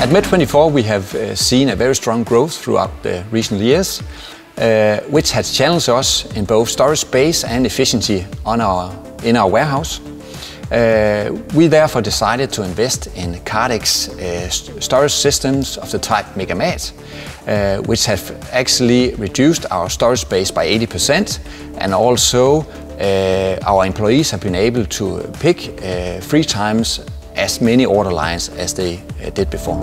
At Med24 we have seen a very strong growth throughout the recent years, which has challenged us in both storage space and efficiency in our warehouse. We therefore decided to invest in Kardex storage systems of the type Megamat, which have actually reduced our storage space by 80%, and also our employees have been able to pick 3 times as many order lines as they did before.